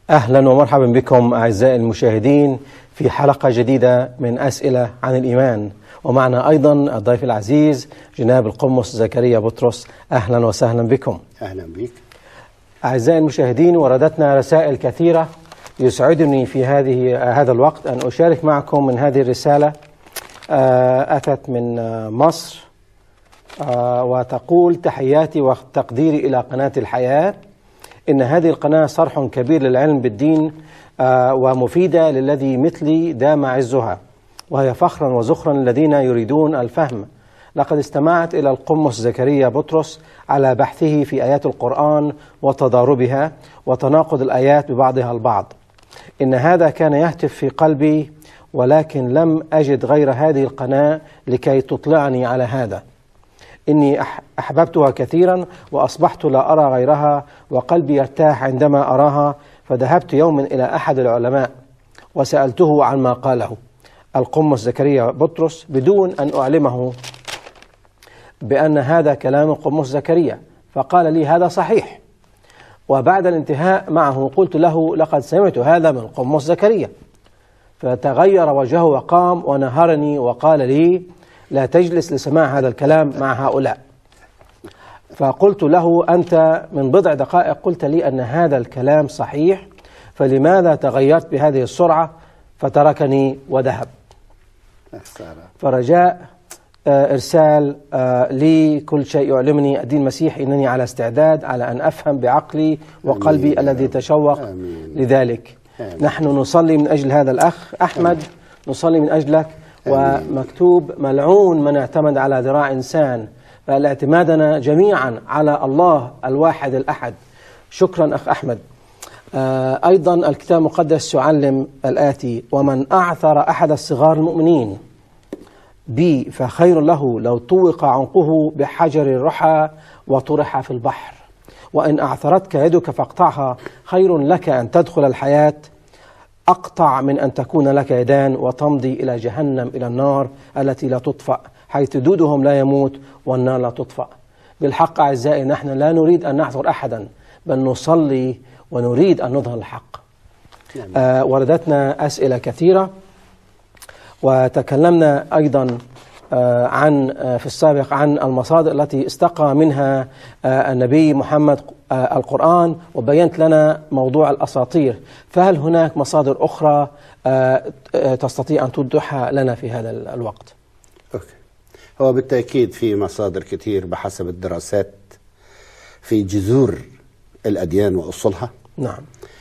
أهلا ومرحبا بكم أعزائي المشاهدين في حلقة جديدة من أسئلة عن الإيمان، ومعنا أيضا الضيف العزيز جناب القمص زكريا بطرس. أهلا وسهلا بكم. أهلا بك أعزائي المشاهدين، وردتنا رسائل كثيرة. يسعدني في هذا الوقت أن أشارك معكم من هذه الرسالة. أتت من مصر وتقول: تحياتي وتقديري إلى قناة الحياة. إن هذه القناة صرح كبير للعلم بالدين ومفيدة للذي مثلي دام عزها، وهي فخرا وزخرا للذين يريدون الفهم. لقد استمعت إلى القمص زكريا بطرس على بحثه في آيات القرآن وتضاربها وتناقض الآيات ببعضها البعض. إن هذا كان يهتف في قلبي، ولكن لم أجد غير هذه القناة لكي تطلعني على هذا. إني أحببتها كثيرا وأصبحت لا أرى غيرها، وقلبي يرتاح عندما أراها. فذهبت يوما إلى أحد العلماء وسألته عن ما قاله القمص زكريا بطرس بدون أن أعلمه بأن هذا كلام القمص زكريا، فقال لي: هذا صحيح. وبعد الانتهاء معه قلت له: لقد سمعت هذا من القمص زكريا. فتغير وجهه وقام ونهرني وقال لي: لا تجلس لسماع هذا الكلام مع هؤلاء. فقلت له: أنت من بضع دقائق قلت لي أن هذا الكلام صحيح، فلماذا تغيرت بهذه السرعة؟ فتركني وذهب. فرجاء إرسال لي كل شيء يعلمني الدين المسيحي. إنني على استعداد على أن أفهم بعقلي وقلبي الذي تشوق لذلك. نحن نصلي من أجل هذا الأخ أحمد، نصلي من أجلك. ومكتوب: ملعون من اعتمد على ذراع إنسان. فالاعتمادنا جميعا على الله الواحد الأحد. شكرا أخ أحمد. أيضا الكتاب المقدس يعلم الآتي: ومن أعثر أحد الصغار المؤمنين بي فخير له لو طوق عنقه بحجر الرحى وطرح في البحر. وإن أعثرتك يدك فاقطعها، خير لك أن تدخل الحياة أقطع من أن تكون لك يدان وتمضي إلى جهنم، إلى النار التي لا تطفأ، حيث دودهم لا يموت والنار لا تطفأ. بالحق أعزائي، نحن لا نريد أن نعثر أحدا، بل نصلي ونريد أن نظهر الحق. وردتنا أسئلة كثيرة، وتكلمنا أيضا في السابق عن المصادر التي استقى منها النبي محمد القرآن، وبينت لنا موضوع الأساطير. فهل هناك مصادر أخرى تستطيع أن توضحها لنا في هذا الوقت؟ هو بالتأكيد في مصادر كتير بحسب الدراسات في جذور الأديان وأصولها. نعم.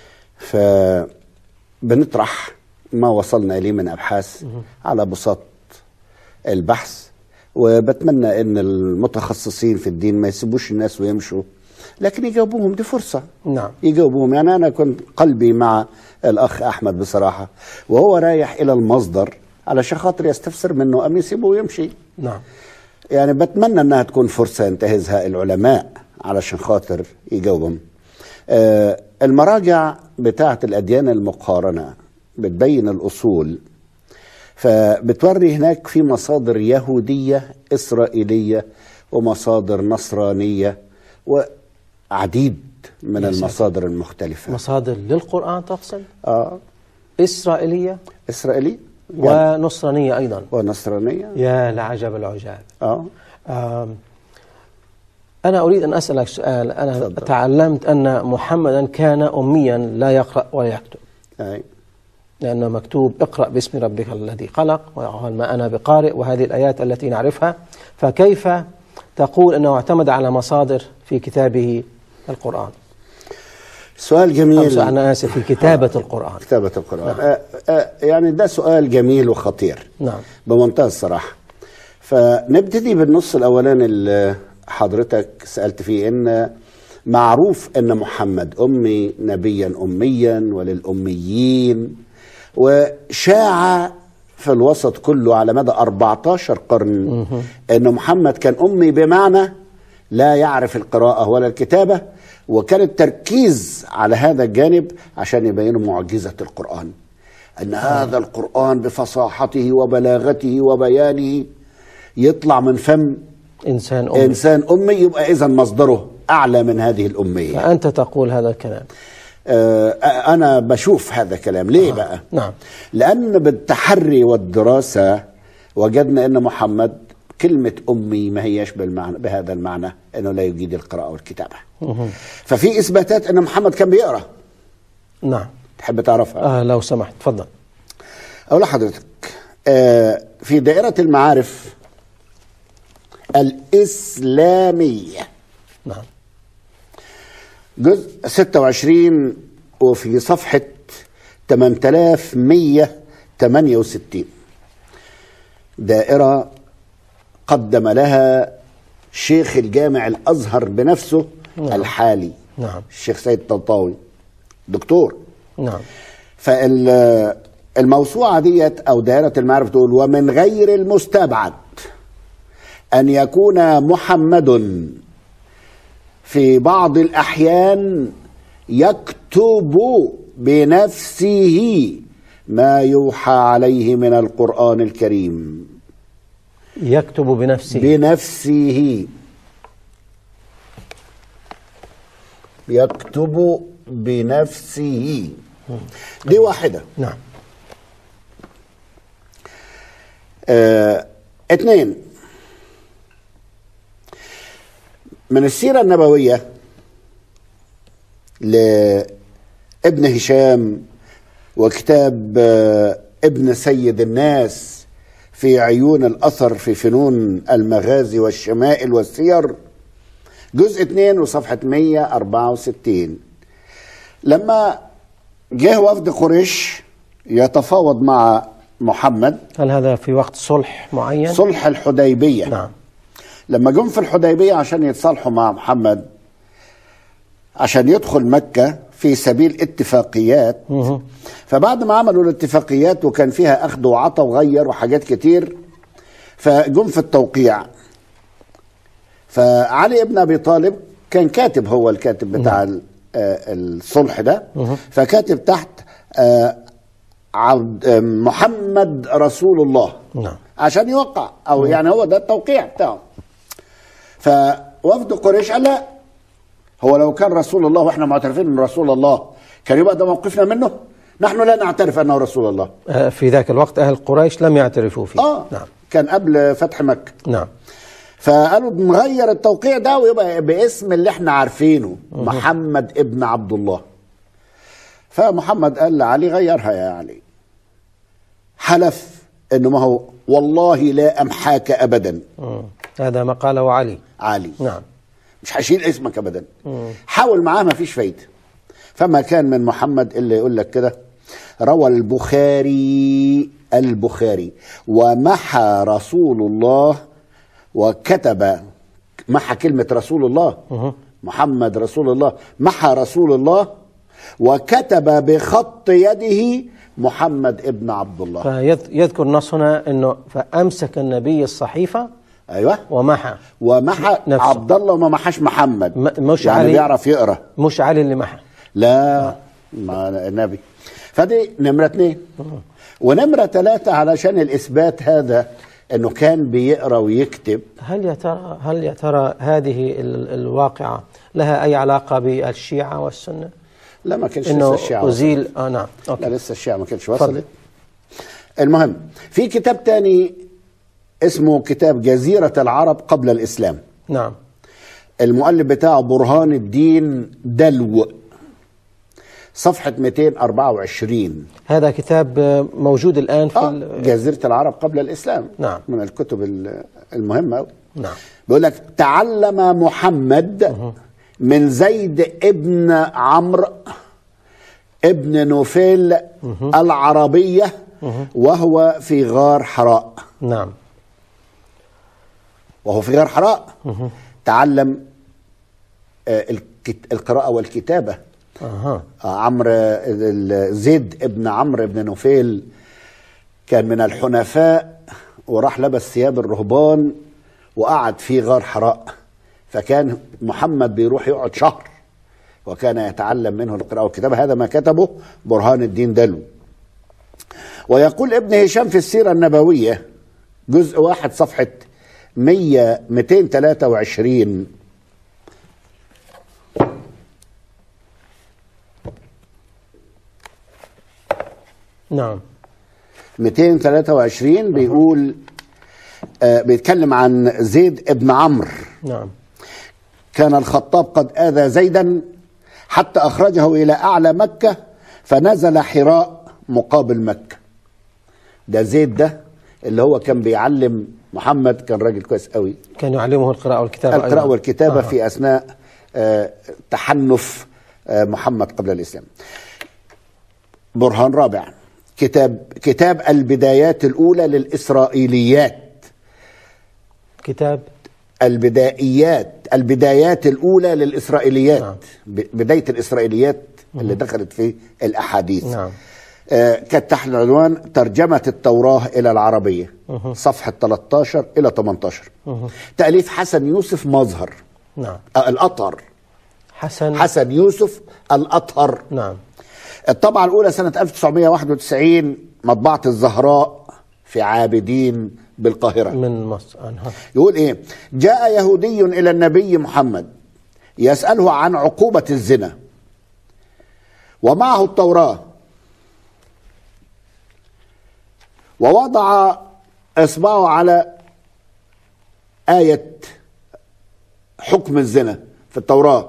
فبنطرح ما وصلنا إليه من أبحاث على بساط البحث، وبتمنى أن المتخصصين في الدين ما يسيبوش الناس ويمشوا، لكن يجاوبوهم. دي فرصة. نعم. يجاوبوهم. يعني أنا كنت قلبي مع الأخ أحمد بصراحة، وهو رايح إلى المصدر علشان خاطر يستفسر منه أم يسيبه ويمشي. نعم. يعني بتمنى أنها تكون فرصة ينتهزها العلماء علشان خاطر يجاوبهم. المراجع بتاعة الأديان المقارنة بتبين الأصول، فبتوري هناك في مصادر يهودية إسرائيلية ومصادر نصرانية وعديد من المصادر المختلفة. مصادر للقرآن تقصد؟ إسرائيلية ونصرانية أيضا. ونصرانية. يا لعجب العجاب. أنا أريد أن أسألك سؤال. أنا تعلمت أن محمدا كان أميا لا يقرأ ولا يكتب. لأنه مكتوب: اقرأ باسم ربك الذي خلق، وقال: ما أنا بقارئ، وهذه الآيات التي نعرفها. فكيف تقول أنه اعتمد على مصادر في كتابه القرآن؟ سؤال جميل. أنا آسف، في كتابة القرآن. كتابة القرآن. يعني ده سؤال جميل وخطير. نعم. بمنتهى الصراحة. فنبتدي بالنص الأولاني اللي حضرتك سألت فيه، إن معروف أن محمد أمي، نبيا أميا وللأميين، وشاع في الوسط كله على مدى 14 قرن أن محمد كان أمي، بمعنى لا يعرف القراءة ولا الكتابة. وكان التركيز على هذا الجانب عشان يبينوا معجزة القرآن، أن هذا القرآن بفصاحته وبلاغته وبيانه يطلع من فم إنسان أمي، يبقى إذن مصدره أعلى من هذه الأمية. فأنت تقول هذا الكلام. أنا بشوف هذا كلام ليه بقى؟ نعم. لأن بالتحري والدراسة وجدنا أن محمد كلمة أمي ما هياش بهذا المعنى، أنه لا يجيد القراءة والكتابة. ففي إثباتات أن محمد كان بيقرأ. نعم. تحب تعرفها؟ لو سمحت تفضل. أقول لحضرتك في دائرة المعارف الإسلامية، نعم، جزء 26 وفي صفحة 8168، دائرة قدم لها شيخ الجامع الأزهر بنفسه، نعم، الحالي، نعم، الشيخ سيد طنطاوي دكتور. نعم. فالموسوعة ديت أو دائرة المعارف تقول: ومن غير المستبعد أن يكون محمد في بعض الأحيان يكتب بنفسه ما يوحى عليه من القرآن الكريم. يكتب بنفسه. يكتب بنفسه. دي واحدة. نعم. 2 من السيرة النبوية لابن هشام وكتاب ابن سيد الناس في عيون الأثر في فنون المغازي والشمائل والسير، جزء 2 وصفحة 164. لما جه وفد قريش يتفاوض مع محمد، هل هذا في وقت صلح معين؟ صلح الحديبية. نعم. لما جم في الحديبية عشان يتصالحوا مع محمد عشان يدخل مكة في سبيل اتفاقيات، فبعد ما عملوا الاتفاقيات وكان فيها أخذ وعطا وغير وحاجات كتير، فجم في التوقيع. فعلي ابن أبي طالب كان كاتب، هو الكاتب بتاع الصلح ده، فكاتب تحت محمد رسول الله، نعم، عشان يوقع أو يعني هو ده التوقيع بتاعه. فوفد قريش قال: لا، هو لو كان رسول الله واحنا معترفين من رسول الله كان يبقى ده موقفنا منه؟ نحن لا نعترف انه رسول الله. في ذاك الوقت اهل قريش لم يعترفوا فيه. نعم، كان قبل فتح مكة. نعم. فقالوا نغير التوقيع ده ويبقى باسم اللي احنا عارفينه، محمد ابن عبد الله. فمحمد قال لعلي: غيرها يا علي. حلف انه ما هو والله لا امحاك ابدا. هذا ما قاله علي. نعم، مش هشيل اسمك ابدا. حاول معاه ما فيش فايده. فما كان من محمد الا يقول لك كده: روى البخاري ومحى رسول الله، وكتب، محى كلمه رسول الله، محمد رسول الله، محى رسول الله وكتب بخط يده محمد ابن عبد الله. فيذكر نص هنا انه فامسك النبي الصحيفه، ايوه، ومحى عبد الله وما محاش محمد. مش يعني علي بيعرف يقرا، مش علي اللي محى، لا، ما النبي. فدي نمره 2. ونمره 3 علشان الاثبات هذا انه كان بيقرا ويكتب. هل يا ترى هذه الواقعه لها اي علاقه بالشيعه والسنه؟ لا، ما كانش لسه الشيعة أزيل. نعم. أوكي. لا، لسه الشيعة ما كانش وصلت. المهم، في كتاب تاني اسمه كتاب جزيرة العرب قبل الإسلام. نعم. المؤلف بتاعه برهان الدين دلو، صفحة 224. هذا كتاب موجود الآن في جزيرة العرب قبل الإسلام. نعم. من الكتب المهمة. نعم. بيقول لك: تعلم محمد من زيد ابن عمرو ابن نوفيل العربية وهو في غار حراء. نعم. وهو في غار حراء تعلم القراءة والكتابة. زيد ابن عمرو ابن نوفيل كان من الحنفاء، وراح لبس ثياب الرهبان وقعد في غار حراء. فكان محمد بيروح يقعد شهر وكان يتعلم منه القراءة والكتابة. هذا ما كتبه برهان الدين دلو. ويقول ابن هشام في السيرة النبوية جزء 1 صفحة 223: نعم. 223 بيقول بيتكلم عن زيد ابن عمرو. نعم. كان الخطاب قد آذى زيدا حتى أخرجه إلى أعلى مكة فنزل حراء مقابل مكة. ده زيد ده اللي هو كان بيعلم محمد، كان راجل كويس قوي، كان يعلمه القراءة والكتابة. القراءة والكتابة في أثناء تحنف محمد قبل الإسلام. برهان رابع، كتاب البدايات الأولى للإسرائيليات. كتاب البدايات الأولى للإسرائيليات. نعم. بداية الإسرائيليات اللي دخلت في الأحاديث. نعم. كانت تحت العنوان ترجمة التوراة إلى العربية، صفحة 13 إلى 18. تأليف حسن يوسف مظهر. نعم. الأطهر، حسن يوسف الأطهر. نعم. الطبعة الأولى سنة 1991، مطبعة الزهراء في عابدين بالقاهرة من مصر. يقول إيه؟ جاء يهودي إلى النبي محمد يسأله عن عقوبة الزنا ومعه التوراة، ووضع إصبعه على آية حكم الزنا في التوراة،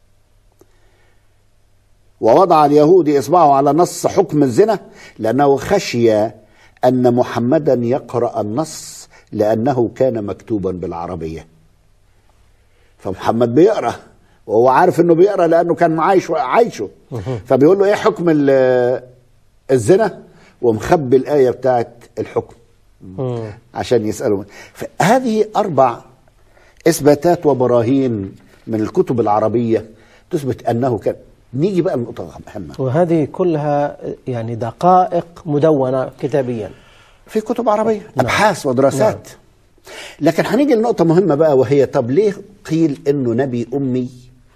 ووضع اليهودي إصبعه على نص حكم الزنا لأنه خشي أن محمدا يقرأ النص لأنه كان مكتوبا بالعربية. فمحمد بيقرأ وهو عارف أنه بيقرأ لأنه كان عايشه، فبيقول له إيه حكم الزنا، ومخبي الآية بتاعت الحكم عشان يسأله. فهذه 4 إثباتات وبراهين من الكتب العربية تثبت أنه كان. نيجي بقى لنقطة مهمة، وهذه كلها يعني دقائق مدونة كتابيا في كتب عربية. نعم. أبحاث ودراسات. نعم. لكن هنيجي لنقطة مهمة بقى، وهي طب ليه قيل إنه نبي أمي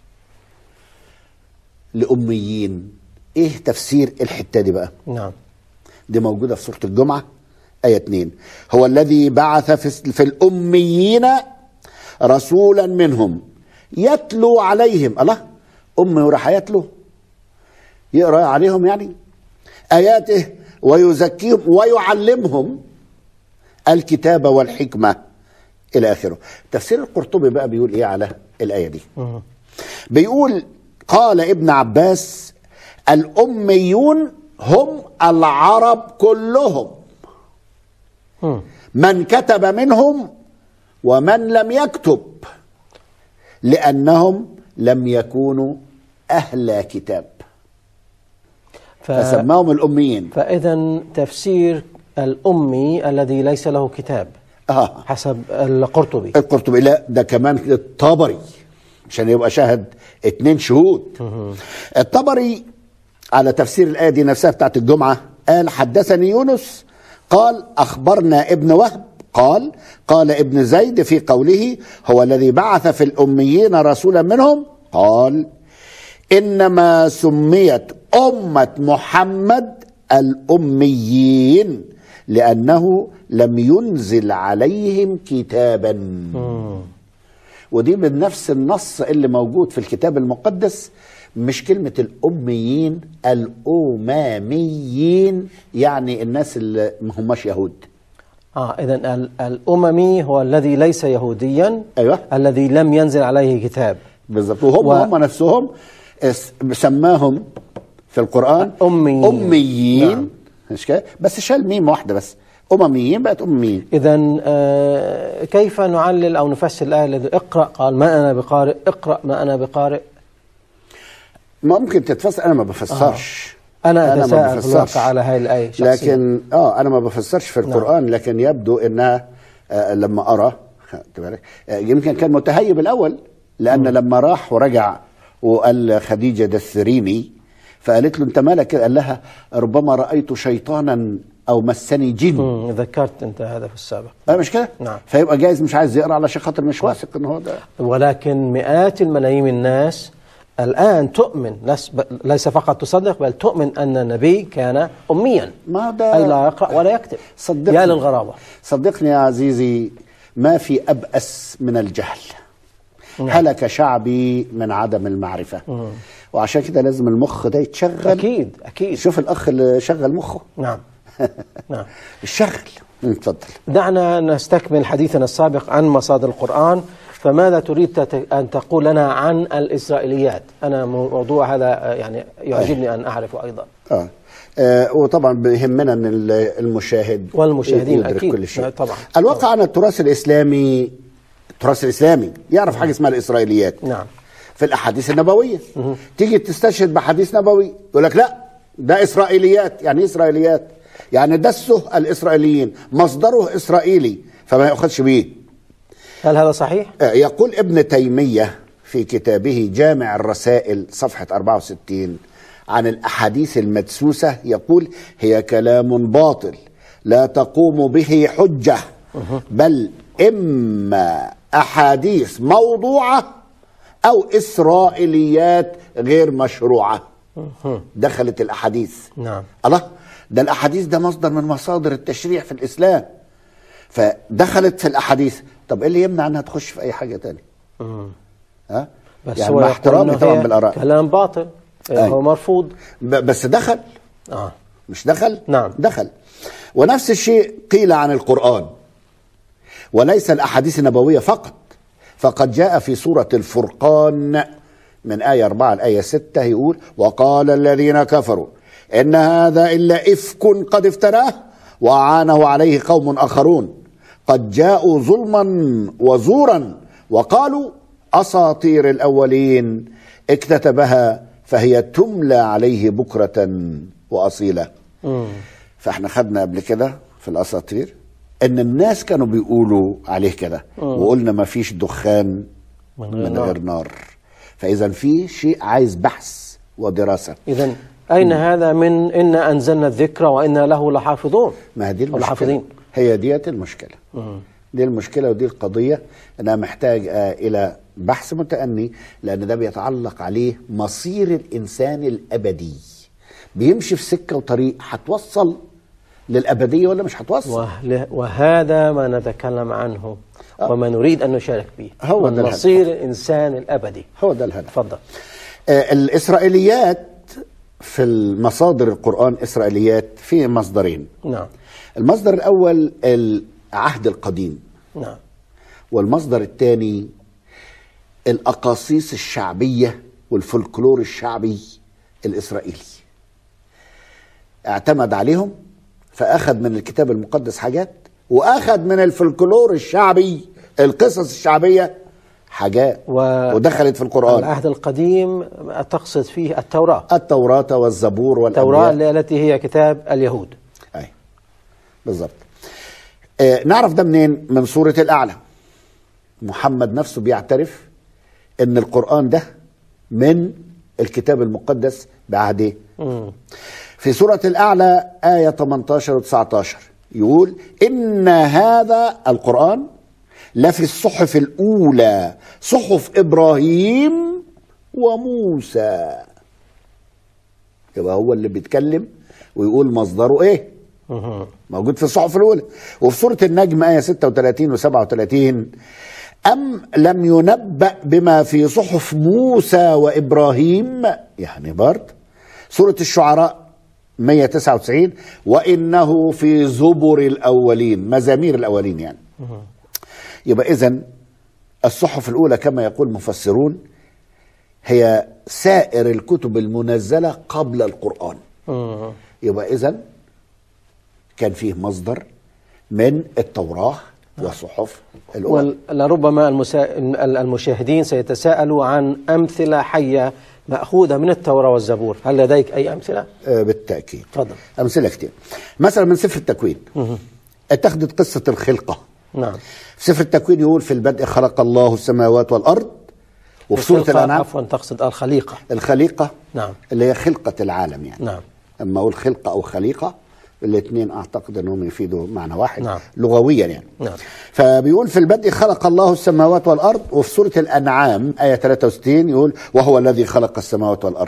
لأميين؟ إيه تفسير الحتة دي بقى؟ نعم. دي موجودة في سورة الجمعة آية 2. هو الذي بعث في الأميين رسولا منهم يتلو عليهم. الله، أمي وراح يتلو، يقرأ عليهم يعني آياته ويزكيهم ويعلمهم الكتاب والحكمة إلى آخره. تفسير القرطبي بقى بيقول إيه على الآية دي؟ بيقول قال ابن عباس الأميون هم العرب كلهم، من كتب منهم ومن لم يكتب، لأنهم لم يكونوا أهل كتاب فسماهم الأميين. فإذا تفسير الأمي الذي ليس له كتاب حسب القرطبي. لا، ده كمان الطبري عشان يبقى شاهد 2 شهود. الطبري على تفسير الآية دي نفسها بتاعت الجمعة قال حدثني يونس قال أخبرنا ابن وهب قال ابن زيد في قوله هو الذي بعث في الأميين رسولا منهم، قال إنما سميت أمة محمد الأميين لأنه لم ينزل عليهم كتابا. ودي من نفس النص اللي موجود في الكتاب المقدس، مش كلمة الأميين، الأمميين، يعني الناس اللي ما هماش يهود. إذن الأممي هو الذي ليس يهوديا. أيوة. الذي لم ينزل عليه كتاب بالضبط. هم نفسهم سماهم في القرآن أميين. نعم. مش كده، بس شال ميم واحدة بس، أمميين بقت أميين. إذن كيف نعلل أو نفسر الآية التي اقرأ قال ما أنا بقارئ، اقرأ ما أنا بقارئ؟ ممكن تتفسر، أنا ما بفسرش. أنا أتساءل في الواقع على هذه الآية شخصيا. لكن أنا ما بفسرش في القرآن. نعم. لكن يبدو أنها لما أرى يمكن كان متهيب الأول، لأن لما راح ورجع وقال خديجة دثريني فقالت له أنت مالك؟ قال لها ربما رأيت شيطانا أو مسني جن. ذكرت أنت هذا في السابق. مش كده؟ نعم. فيبقى جايز مش عايز يقرأ على شيء خاطر مش واثق إن هو ده. ولكن مئات الملايين من الناس الآن تؤمن، ليس فقط تصدق بل تؤمن أن النبي كان أميا، ما ده أي لا يقرأ ولا يكتب. صدقني يا للغرابة. صدقني يا عزيزي، ما في أبأس من الجهل. هلك شعبي من عدم المعرفة. وعشان كده لازم المخ ده يتشغل. أكيد أكيد. شوف الأخ اللي شغل مخه. نعم. نعم. الشغل. اتفضل. دعنا نستكمل حديثنا السابق عن مصادر القرآن. فماذا تريد أن تقول لنا عن الإسرائيليات؟ أنا موضوع هذا يعني يعجبني أن أعرفه أيضا. وطبعا بيهمنا أن المشاهد والمشاهدين يدرك أكيد كل شيء. طبعا. الواقع عن التراث الإسلامي يعرف حاجة اسمها الإسرائيليات. نعم. في الأحاديث النبوية تيجي تستشهد بحديث نبوي يقول لك لا ده إسرائيليات. يعني إيه إسرائيليات؟ يعني دسه الإسرائيليين، مصدره إسرائيلي فما يأخذش بيه. هل هذا صحيح؟ يقول ابن تيمية في كتابه جامع الرسائل صفحة 64 عن الأحاديث المدسوسة، يقول هي كلام باطل لا تقوم به حجة، بل إما أحاديث موضوعة أو إسرائيليات غير مشروعة. دخلت الأحاديث. نعم. الله، ده الأحاديث ده مصدر من مصادر التشريع في الإسلام، فدخلت في الأحاديث. طب إيه اللي يمنع أنها تخش في أي حاجة تانية؟ بس يعني هو مع احترامي طبعا بالآراء، كلام باطل. هو مرفوض. بس دخل. مش دخل؟ نعم دخل. ونفس الشيء قيل عن القرآن، وليس الأحاديث النبوية فقط، فقد جاء في سورة الفرقان من آية 4 لآية 6 يقول وقال الذين كفروا إن هذا إلا إفك قد افتراه وأعانه عليه قوم آخرون قد جاءوا ظلما وزورا وقالوا أساطير الأولين اكتتبها فهي تملى عليه بكرة وأصيلا. فاحنا خدنا قبل كده في الأساطير ان الناس كانوا بيقولوا عليه كده، وقلنا ما فيش دخان من غير نار. فإذا في شيء عايز بحث ودراسة. إذن أين هذا من إنا أنزلنا الذكر وإنا له لحافظون؟ ما دي المشكلة. هي ديت المشكلة. دي المشكلة ودي القضية. أنا محتاج إلى بحث متأني، لأن ده بيتعلق عليه مصير الإنسان الأبدي. بيمشي في سكة وطريق هتوصل للأبدية ولا مش هتوصل. وهذا ما نتكلم عنه وما نريد أن نشارك به، هو ده مصير الإنسان الأبدي. هو ده الهدف. تفضل. الإسرائيليات في المصادر القرآن إسرائيليات في مصدرين. نعم. المصدر الأول العهد القديم. نعم. والمصدر الثاني الأقاصيص الشعبية والفولكلور الشعبي الإسرائيلي. اعتمد عليهم فأخذ من الكتاب المقدس حاجات، وأخذ من الفولكلور الشعبي القصص الشعبية حاجات، ودخلت في القرآن. العهد القديم تقصد فيه التوراة والزبور والأنبياء. التوراة التي هي كتاب اليهود. أي بالضبط. نعرف ده منين؟ من سورة الأعلى. محمد نفسه بيعترف ان القرآن ده من الكتاب المقدس بعهده. في سورة الأعلى آية 18 و 19 يقول إن هذا القرآن لفي الصحف الأولى صحف إبراهيم وموسى. يبقى هو اللي بيتكلم ويقول مصدره إيه؟ موجود في الصحف الأولى. وفي سورة النجم آية 36 و 37 أم لم ينبأ بما في صحف موسى وإبراهيم، يعني برضه. سورة الشعراء 199 وإنه في زبر الأولين، مزامير الأولين يعني. يبقى إذن الصحف الأولى كما يقول مفسرون هي سائر الكتب المنزلة قبل القرآن. يبقى إذن كان فيه مصدر من التوراة وصحف الأولى. ولربما المشاهدين سيتساءلوا عن أمثلة حية مأخوذة من التوراة والزبور. هل لديك أي أمثلة؟ بالتأكيد. تفضل. أمثلة كتير. مثلا من سفر التكوين اتخذت قصة الخلقة. نعم. في سفر التكوين يقول في البدء خلق الله السماوات والأرض. وفي سورة الأنعام عفوا تقصد الخليقة. الخليقة. نعم. اللي هي خلقة العالم يعني. نعم. أما أقول خلقة أو خليقة الاثنين أعتقد أنهم يفيدوا معنى واحد. نعم. لغويا يعني. نعم. فبيقول في البدء خلق الله السماوات والأرض. وفي سورة الأنعام آية 63 يقول وهو الذي خلق السماوات والأرض.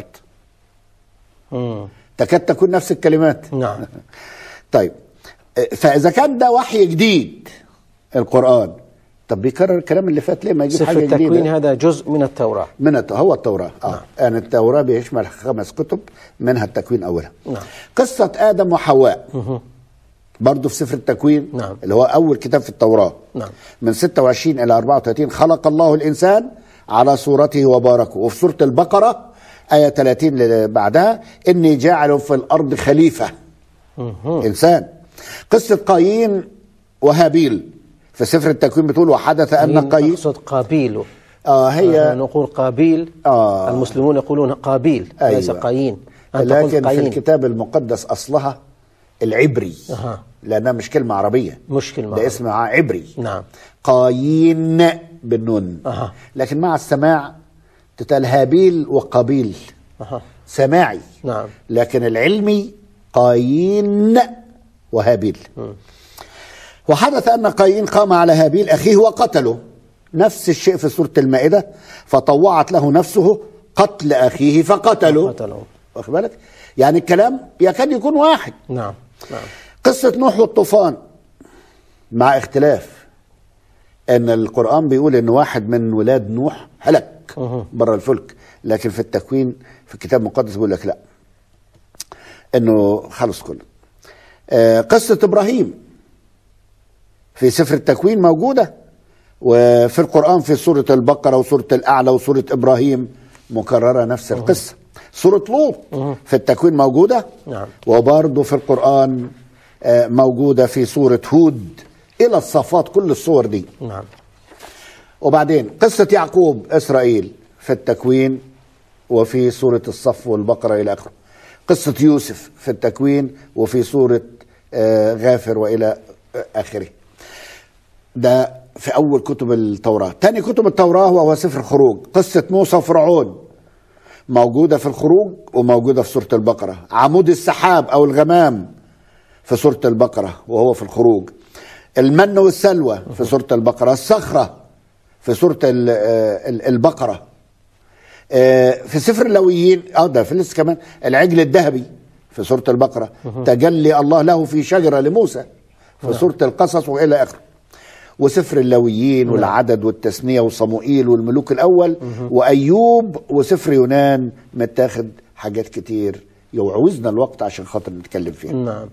تكاد تكون نفس الكلمات. نعم. طيب فإذا كان ده وحي جديد القرآن طب بيكرر الكلام اللي فات ليه؟ ما يجيب سفر حاجه جديده. التكوين هذا جزء من التوراة. هو التوراه. يعني التوراه بيشمل 5 كتب، منها التكوين اولها. نعم. قصه ادم وحواء برضه في سفر التكوين. نعم. اللي هو اول كتاب في التوراه. نعم. من 26 الى 34 خلق الله الانسان على صورته وباركه. وفي سوره البقره ايه 30 اللي بعدها اني جاعل في الارض خليفه انسان. قصه قايين وهابيل في سفر التكوين بتقول وحدث ان قايين. أقصد قابيل. هي نقول قابيل. المسلمون يقولون قابيل. أيوة. ليس قايين. أنت لكن قايين. في الكتاب المقدس اصلها العبري. لانها مش كلمه عربيه، مش كلمه ده اسمها عبري. نعم. قايين بالنون. لكن مع السماع تتقال هابيل وقابيل. سماعي. نعم. لكن العلمي قايين وهابيل. وحدث أن قايين قام على هابيل أخيه وقتله. نفس الشيء في سورة المائدة، فطوعت له نفسه قتل أخيه فقتله. واخد بالك؟ يعني الكلام يكاد يكون واحد. نعم. نعم. قصة نوح والطوفان مع اختلاف ان القرآن بيقول ان واحد من ولاد نوح هلك بره الفلك، لكن في التكوين في الكتاب المقدس بيقول لك لا، انه خلص كله. قصة ابراهيم في سفر التكوين موجودة، وفي القرآن في سورة البقرة وسورة الأعلى وسورة إبراهيم مكررة نفس القصة. سورة لوط في التكوين موجودة. نعم. وبرضه في القرآن موجودة في سورة هود إلى الصفات، كل الصور دي. نعم. وبعدين قصة يعقوب إسرائيل في التكوين وفي سورة الصف والبقرة إلى آخره. قصة يوسف في التكوين وفي سورة غافر وإلى آخره. ده في أول كتب التوراة. تاني كتب التوراة وهو سفر الخروج. قصة موسى وفرعون موجودة في الخروج وموجودة في سورة البقرة. عمود السحاب أو الغمام في سورة البقرة وهو في الخروج. المن والسلوى في سورة البقرة. الصخرة في سورة البقرة. في سفر اللويين ده في لسه كمان العجل الذهبي في سورة البقرة. تجلي الله له في شجرة لموسى في سورة القصص وإلى آخره. وسفر اللويين والعدد والتثنية وصموئيل والملوك الأول وأيوب وسفر يونان متاخد حاجات كتير يعوزنا الوقت عشان خاطر نتكلم فيها. نعم.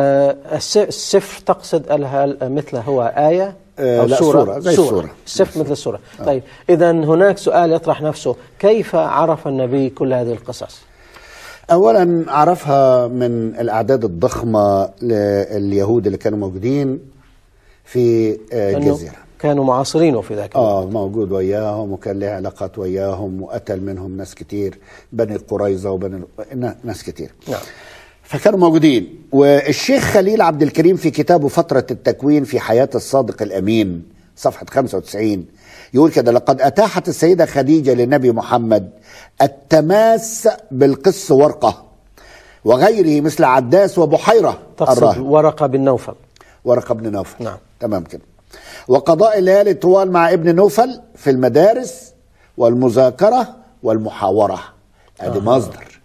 السفر تقصد مثل هو آية أو لا سورة زي السورة. السفر مثل السورة. طيب إذا هناك سؤال يطرح نفسه، كيف عرف النبي كل هذه القصص؟ أولا عرفها من الأعداد الضخمة لليهود اللي كانوا موجودين في الجزيرة، كانوا معاصرينه في ذاك الوقت. موجود وياهم وكان له علاقات وياهم وقتل منهم ناس كتير، بني قريظة وبني ناس كتير. نعم. فكانوا موجودين. والشيخ خليل عبد الكريم في كتابه فترة التكوين في حياة الصادق الأمين صفحة 95 يقول كده: لقد أتاحت السيدة خديجة للنبي محمد التماس بالقس ورقة وغيره مثل عداس وبحيرة. تقصد ورقة بن نوفل. ورقة بن نوفل. نعم. تمام كده. وقضاء الليالي طوال مع ابن نوفل في المدارس والمذاكرة والمحاورة. هذه مصدر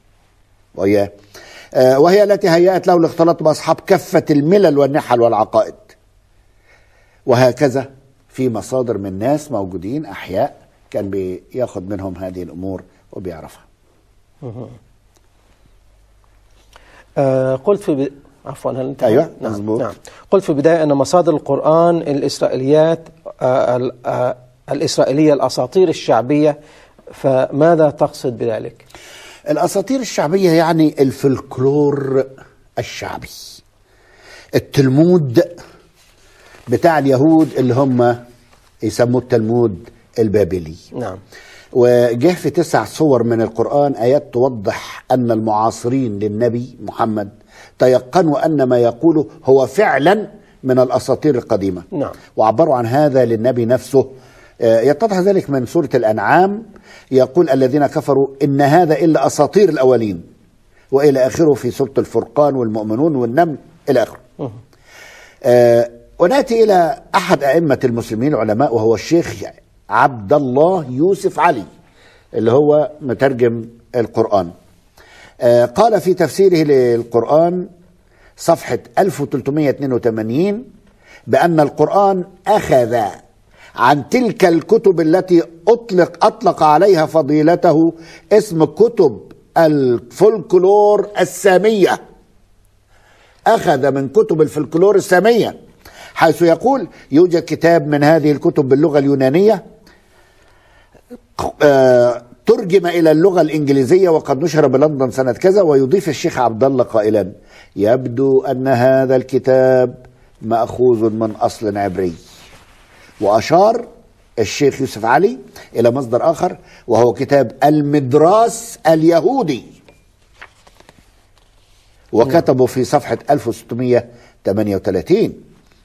وهي التي هيأت له الاختلاط بأصحاب كافة الملل والنحل والعقائد. وهكذا في مصادر من ناس موجودين أحياء كان بياخد منهم هذه الأمور وبيعرفها. قلت في عفوا هل انت؟ أيوة. نعم. نعم. قلت في البداية أن مصادر القرآن الإسرائيليات الإسرائيلية الأساطير الشعبية، فماذا تقصد بذلك؟ الأساطير الشعبية يعني الفلكلور الشعبي، التلمود بتاع اليهود اللي هم يسموه التلمود البابلي. نعم. وجه في 9 صور من القرآن آيات توضح أن المعاصرين للنبي محمد تيقنوا أن ما يقوله هو فعلا من الأساطير القديمة. نعم. وعبروا عن هذا للنبي نفسه. يتضح ذلك من سورة الأنعام، يقول الذين كفروا إن هذا إلا أساطير الأولين، وإلى آخره في سورة الفرقان والمؤمنون والنمل إلى آخره. ونأتي إلى أحد أئمة المسلمين العلماء وهو الشيخ عبد الله يوسف علي اللي هو مترجم القرآن. قال في تفسيره للقرآن صفحة 1382 بأن القرآن أخذ عن تلك الكتب التي أطلق عليها فضيلته اسم كتب الفولكلور السامية. أخذ من كتب الفولكلور السامية، حيث يقول يوجد كتاب من هذه الكتب باللغة اليونانية ترجم إلى اللغة الإنجليزية وقد نشر بلندن سنة كذا. ويضيف الشيخ عبد الله قائلا: يبدو أن هذا الكتاب مأخوذ من أصل عبري. وأشار الشيخ يوسف علي إلى مصدر آخر وهو كتاب المدراس اليهودي، وكتبه في صفحة 1638.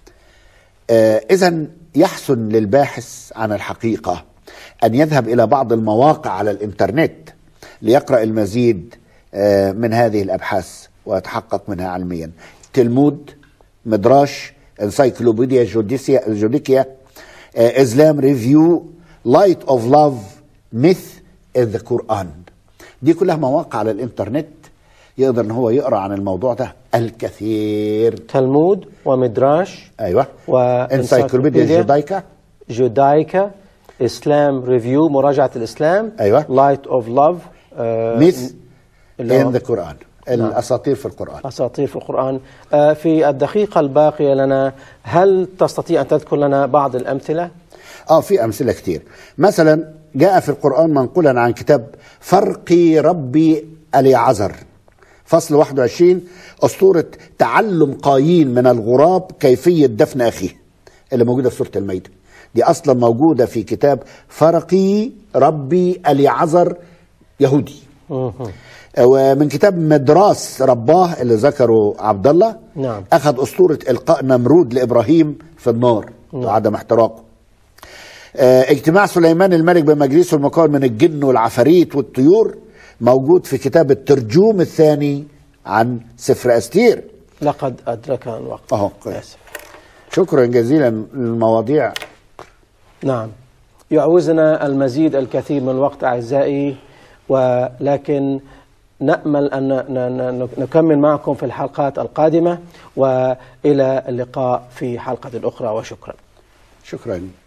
إذن يحسن للباحث عن الحقيقة أن يذهب إلى بعض المواقع على الإنترنت ليقرأ المزيد من هذه الأبحاث ويتحقق منها علميا. تلمود، مدراش، انسايكلوبيديا جوديكيا، إسلام ريفيو، لايت أوف لاف، ميث إن ذا قرآن. دي كلها مواقع على الإنترنت يقدر ان هو يقرأ عن الموضوع ده الكثير. تلمود ومدراش، ايوه، وانسايكلوبيديا جودايكا، اسلام ريفيو مراجعة الاسلام، ايوه، لايت اوف لاف، ميث ان ذا قرآن، الاساطير في القرآن. اساطير في القرآن. في الدقيقة الباقية لنا، هل تستطيع ان تذكر لنا بعض الامثلة؟ في امثلة كتير. مثلا جاء في القرآن منقولا عن كتاب فرقي ربي اليعزر، فصل 21، أسطورة تعلم قايين من الغراب كيفية دفن أخيه، اللي موجودة في سورة المائدة. دي أصلا موجودة في كتاب فرقي ربي اليعزر يهودي. ومن كتاب مدراس رباه اللي ذكره عبد الله، نعم، أخذ أسطورة إلقاء نمرود لإبراهيم في النار وعدم احتراقه. اجتماع سليمان الملك بمجلسه المكون من الجن والعفاريت والطيور موجود في كتاب الترجوم الثاني عن سفر أستير. لقد أدركنا الوقت. شكرا جزيلا للمواضيع. نعم، يعوزنا المزيد الكثير من الوقت أعزائي، ولكن نأمل أن نكمل معكم في الحلقات القادمة، وإلى اللقاء في حلقة أخرى، وشكرا. شكرا.